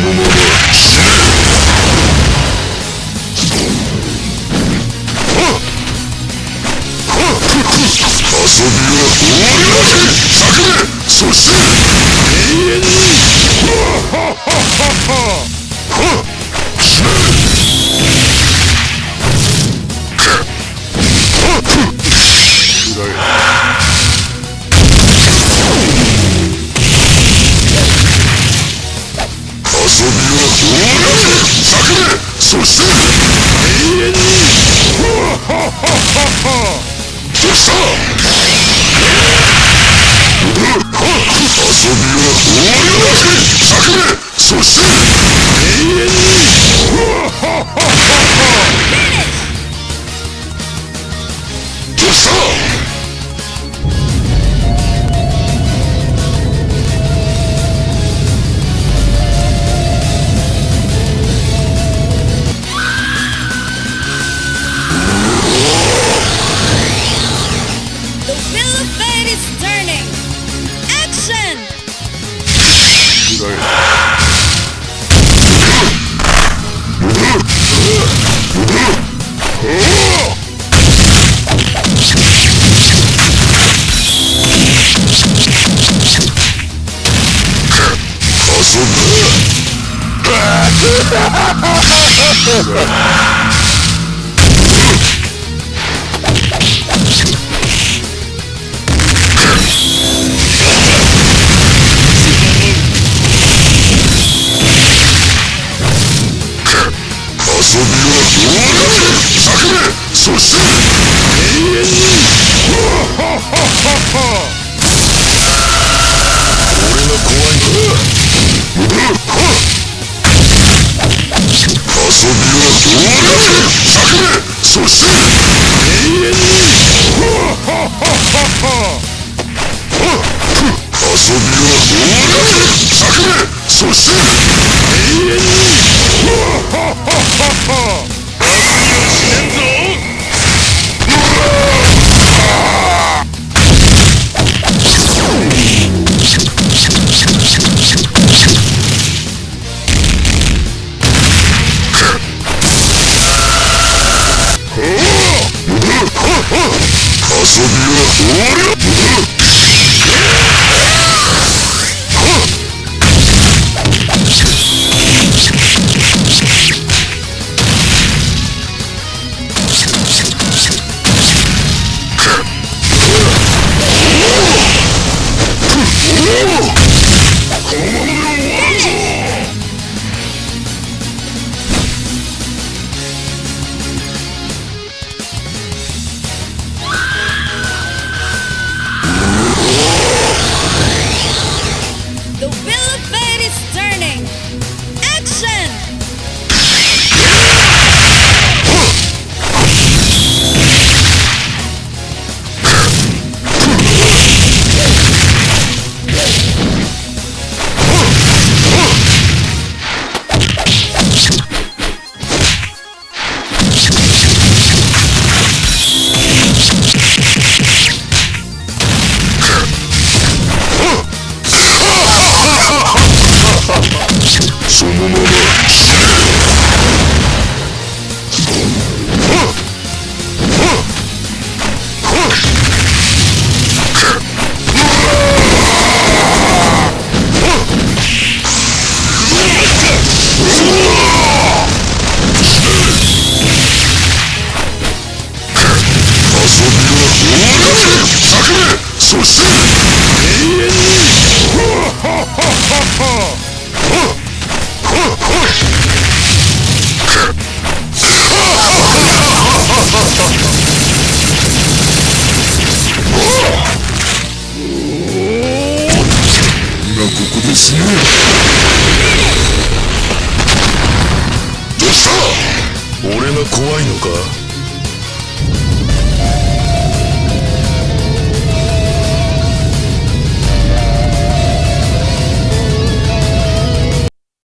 まま死ね。遊びは終わりなき叫べ。そして永遠に死ね。遊びは終わりなき叫べ。そして永遠にどうした。遊びは終わりなき叫べ。そして永遠にどうした。そして永遠に俺が怖いのだ。遊びは終わりなき叫べ。そして永遠に遊びは終わりなき叫べ。そして永遠に遊びは終わり。そのまま死ね。そして永遠に今ここで死ね。どうした。俺が怖いのか。